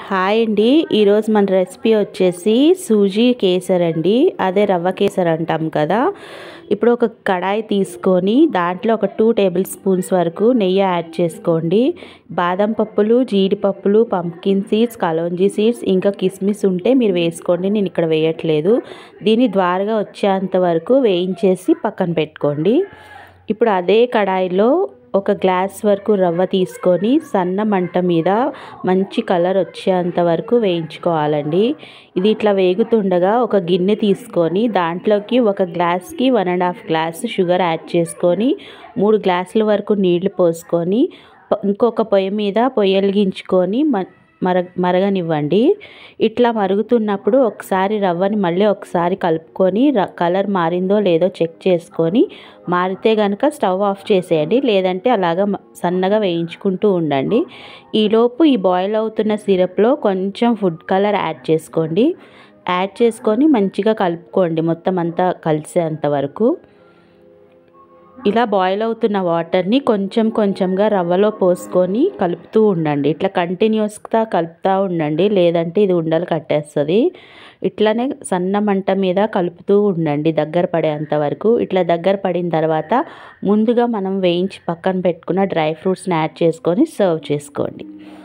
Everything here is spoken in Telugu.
హాయ్ అండి. ఈరోజు మన రెసిపీ వచ్చేసి సూజీ కేసర్ అండి. అదే రవ్వ కేసర్ అంటాం కదా. ఇప్పుడు ఒక కడాయి తీసుకొని దాంట్లో ఒక 2 టేబుల్ స్పూన్స్ వరకు నెయ్యి యాడ్ చేసుకోండి. బాదం పప్పులు, జీడిపప్పులు, పంప్కిన్ సీడ్స్, కలోంజీ సీడ్స్, ఇంకా కిస్మిస్ ఉంటే మీరు వేసుకోండి. నేను ఇక్కడ వేయట్లేదు. దీన్ని ద్వారగా వచ్చేంత వరకు వేయించేసి పక్కన పెట్టుకోండి. ఇప్పుడు అదే కడాయిలో ఒక గ్లాస్ వరకు రవ్వ తీసుకొని సన్న మంట మీద మంచి కలర్ వచ్చేంత వరకు వేయించుకోవాలండి. ఇది ఇట్లా వేగుతుండగా ఒక గిన్నె తీసుకొని దాంట్లోకి ఒక గ్లాస్కి 1.5 గ్లాస్ షుగర్ యాడ్ చేసుకొని 3 గ్లాసుల వరకు నీళ్లు పోసుకొని ఇంకొక పొయ్యి మీద పొయ్యి వెలిగించుకొని మరగనివ్వండి. ఇట్లా మరుగుతున్నప్పుడు ఒకసారి రవ్వని మళ్ళీ ఒకసారి కలుపుకొని కలర్ మారిందో లేదో చెక్ చేసుకొని మారితే కనుక స్టవ్ ఆఫ్ చేసేయండి. లేదంటే అలాగా సన్నగా వేయించుకుంటూ ఉండండి. ఈలోపు ఈ బాయిల్ అవుతున్న సిరప్లో కొంచెం ఫుడ్ కలర్ యాడ్ చేసుకోండి. యాడ్ చేసుకొని మంచిగా కలుపుకోండి మొత్తం అంతా కలిసేంత వరకు. ఇలా బాయిల్ అవుతున్న వాటర్ని కొంచెం కొంచెంగా రవ్వలో పోసుకొని కలుపుతూ ఉండండి. ఇట్లా కంటిన్యూస్గా కలుపుతూ ఉండండి, లేదంటే ఇది ఉండలు కట్టేస్తుంది. ఇట్లానే సన్న మంట మీద కలుపుతూ ఉండండి దగ్గర పడేంత వరకు. ఇట్లా దగ్గర పడిన తర్వాత ముందుగా మనం వేయించి పక్కన పెట్టుకున్న డ్రై ఫ్రూట్స్ని యాడ్ చేసుకొని సర్వ్ చేసుకోండి.